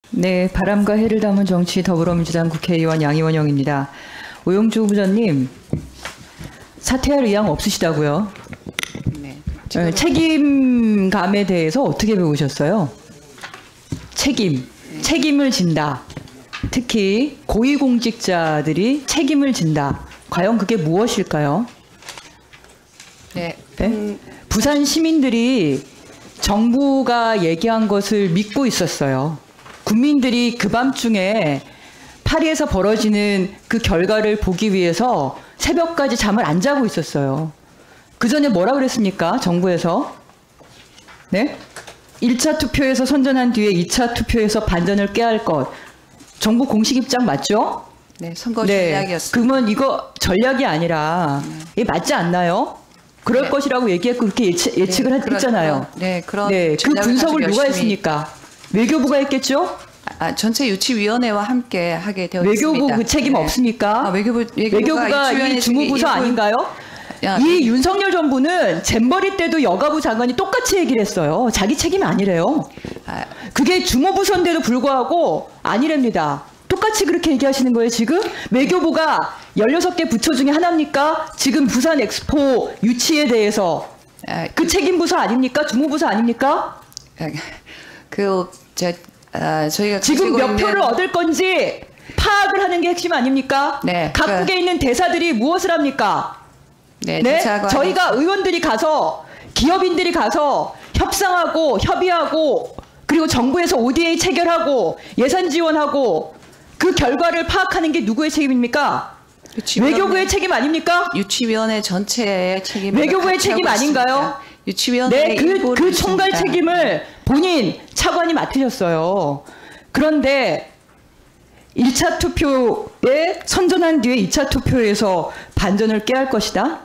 네, 바람과 해를 담은 정치 더불어민주당 국회의원 양이원영입니다. 오영주 부장님, 사퇴할 의향 없으시다고요? 네. 책임감에 대해서 어떻게 배우셨어요? 책임을 진다. 특히 고위공직자들이 책임을 진다. 과연 그게 무엇일까요? 네. 부산 시민들이 정부가 얘기한 것을 믿고 있었어요. 국민들이 그 밤중에 파리에서 벌어지는 그 결과를 보기 위해서 새벽까지 잠을 안 자고 있었어요. 그 전에 뭐라 그랬습니까? 정부에서. 네? 1차 투표에서 선전한 뒤에 2차 투표에서 반전을 깨할 것. 정부 공식 입장 맞죠? 네, 선거 전략이었습니다. 그러면 이거 전략이 아니라 이게 맞지 않나요? 그럴 네. 것이라고 얘기했고 그렇게 예측을 했잖아요. 그런 그 분석을 누가 했습니까? 외교부가 했겠죠? 전체 유치위원회와 함께 하게 되어 있습니다. 외교부 그 책임 없습니까? 외교부가 이 주무부서 아닌가요? 이 윤석열 정부는 잼버리 때도 여가부 장관이 똑같이 얘기를 했어요. 자기 책임이 아니래요. 그게 주무부서인데도 불구하고 아니랍니다. 똑같이 그렇게 얘기하시는 거예요, 지금? 외교부가 16개 부처 중에 하나입니까? 지금 부산 엑스포 유치에 대해서 그 책임 부서 아닙니까? 주무부서 아닙니까? 저희가 지금 몇 표를 얻을 건지 파악을 하는 게 핵심 아닙니까? 네. 각국에 있는 대사들이 무엇을 합니까? 네, 저희가 의원들이 가서 기업인들이 가서 협상하고 협의하고 그리고 정부에서 ODA 체결하고 예산 지원하고 그 결과를 파악하는 게 누구의 책임입니까? 외교부의 책임 아닙니까? 유치위원회 전체의 책임. 외교부의 책임 아닌가요? 유치위원회 그 총괄 책임을 본인 차관이 맡으셨어요. 그런데 1차 투표에 선전한 뒤에 2차 투표에서 반전을 깨할 것이다.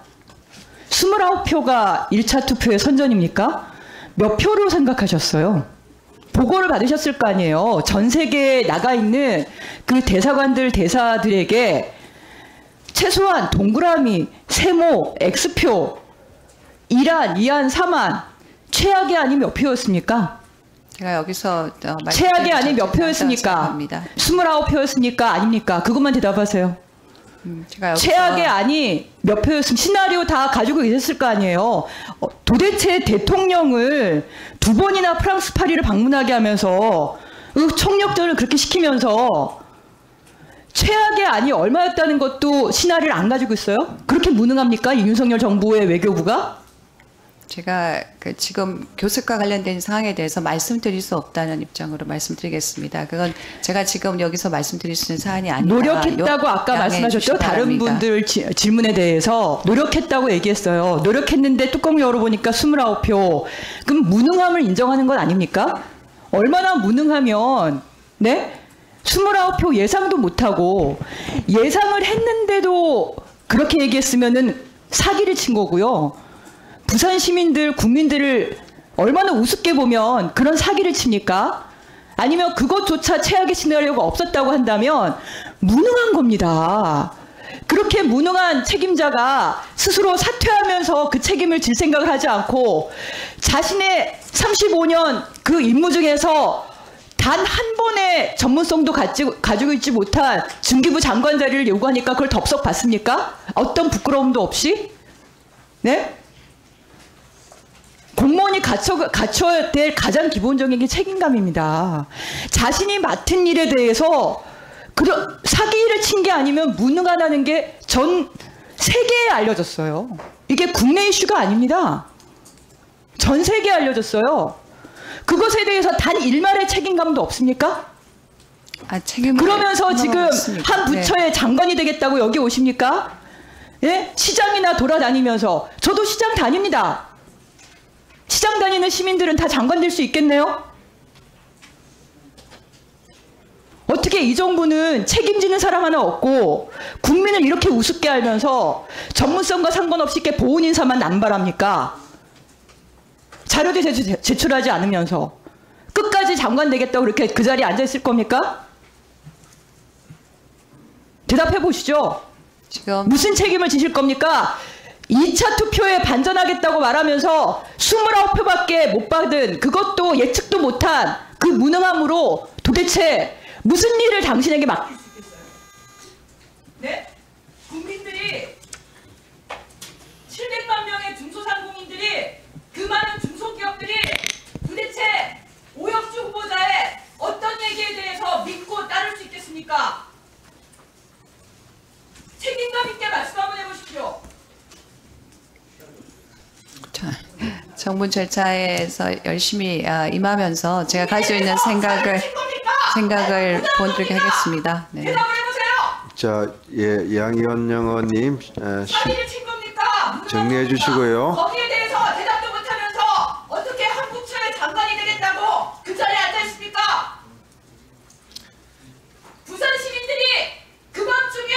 29표가 1차 투표의 선전입니까? 몇 표로 생각하셨어요? 보고를 받으셨을 거 아니에요. 전 세계에 나가 있는 그 대사관들, 대사들에게 최소한 동그라미, 세모, X표, 1안, 2안, 3안, 최악의 안이 몇 표였습니까? 제가 여기서 최악의 안이 몇 표였습니까? 29표였습니까? 아닙니까? 그것만 대답하세요. 최악의 안이 몇 표였습니까? 시나리오 다 가지고 계셨을 거 아니에요. 도대체 대통령을 2번이나 프랑스 파리를 방문하게 하면서 총력전을 그렇게 시키면서 최악의 안이 얼마였다는 것도 시나리오를 안 가지고 있어요? 그렇게 무능합니까? 윤석열 정부의 외교부가? 제가 지금 교섭과 관련된 사항에 대해서 말씀드릴 수 없다는 입장으로 말씀드리겠습니다. 그건 제가 지금 여기서 말씀드릴 수 있는 사안이 아니라 노력했다고 아까 말씀하셨죠? 다른 분들 질문에 대해서 노력했다고 얘기했어요. 노력했는데 뚜껑 열어보니까 29표. 그럼 무능함을 인정하는 건 아닙니까? 얼마나 무능하면 29표 예상도 못하고 예상을 했는데도 그렇게 얘기했으면은 사기를 친 거고요. 부산 시민들, 국민들을 얼마나 우습게 보면 그런 사기를 칩니까? 아니면 그것조차 최악의 시나리오가 없었다고 한다면 무능한 겁니다. 그렇게 무능한 책임자가 스스로 사퇴하면서 그 책임을 질 생각을 하지 않고 자신의 35년 그 임무 중에서 단 한 번의 전문성도 가지고 있지 못한 중기부 장관 자리를 요구하니까 그걸 덥석 받습니까? 어떤 부끄러움도 없이? 네? 공무원이 갖춰야 될 가장 기본적인 게 책임감입니다. 자신이 맡은 일에 대해서 사기를 친 게 아니면 무능하다는 게 전 세계에 알려졌어요. 이게 국내 이슈가 아닙니다. 전 세계에 알려졌어요. 그것에 대해서 단 일말의 책임감도 없습니까? 그러면서 지금 없습니다. 한 부처의 장관이 되겠다고 여기 오십니까? 예? 시장이나 돌아다니면서 저도 시장 다닙니다. 시장 다니는 시민들은 다 장관 될 수 있겠네요? 어떻게 이 정부는 책임지는 사람 하나 없고 국민을 이렇게 우습게 알면서 전문성과 상관없이 이렇게 보훈 인사만 남발합니까? 자료도 제출하지 않으면서 끝까지 장관 되겠다고 그렇게 그 자리에 앉아 있을 겁니까? 대답해 보시죠. 지금 무슨 책임을 지실 겁니까? 2차 투표에 반전하겠다고 말하면서 29표밖에 못 받은 그것도 예측도 못한 그 무능함으로 도대체 무슨 일을 당신에게 맡길 수 있겠어요? 네? 국민들이 700만 명의 중소상공인들이 그 많은 중소기업들이 도대체 오영주 후보자의 어떤 얘기에 대해서 믿고 따를 수 있겠습니까? 책임감 있게 말씀 한번 해보십시오. 자, 정부 절차에서 열심히 임하면서 제가 가지고 있는 생각을 보여드리게 하겠습니다. 네. 대답을 해보세요. 자, 예, 양현영님 사기를 친 겁니까? 정리해 주시고요. 거기에 대해서 대답도 못하면서 어떻게 한국처의 장관이 되겠다고 그 자리에 앉아 있습니까? 부산 시민들이 그 밤중에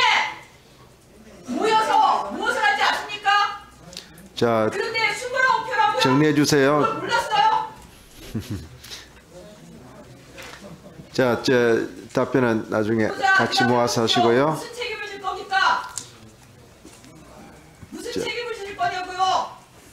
모여서 무엇을 하지 않습니까? 자, 그런데 29표라고요? 정리해 주세요. 그걸 몰랐어요? 자, 답변은 나중에 보자, 같이 모아서 하시고요. 무슨 책임을 질 겁니까? 무슨 책임을 질 거냐고요?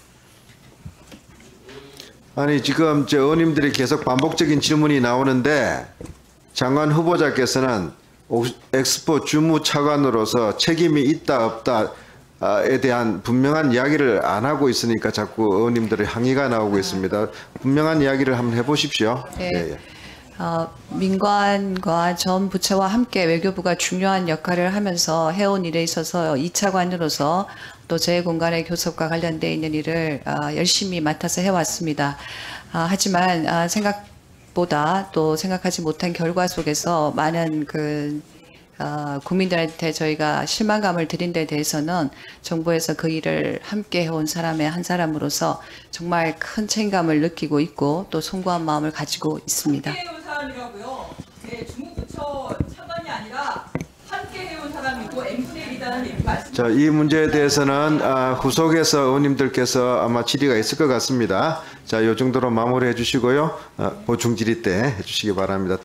아니, 지금 의원님들이 계속 반복적인 질문이 나오는데 장관 후보자께서는 엑스포 주무차관으로서 책임이 있다 없다에 대한 분명한 이야기를 안 하고 있으니까 자꾸 의원님들의 항의가 나오고 있습니다. 분명한 이야기를 한번 해보십시오. 네. 예, 예. 민관과 전 부처와 함께 외교부가 중요한 역할을 하면서 해온 일에 있어서 2차관으로서 또 제 공간의 교섭과 관련되어 있는 일을 열심히 맡아서 해왔습니다. 하지만 생각보다 또 생각하지 못한 결과 속에서 많은 국민들한테 저희가 실망감을 드린 데 대해서는 정부에서 그 일을 함께 해온 사람의 한 사람으로서 정말 큰 책임감을 느끼고 있고 또 송구한 마음을 가지고 있습니다. 함께 해온 사람이라고요. 네, 주무부처 차관이 아니라 함께 해온 사람이고 N분의 1이라는 얘기 말씀. 자, 이 문제에 대해서는 후속에서 의원님들께서 아마 질의가 있을 것 같습니다. 자, 이 정도로 마무리해 주시고요. 보충 질의 때 해주시기 바랍니다.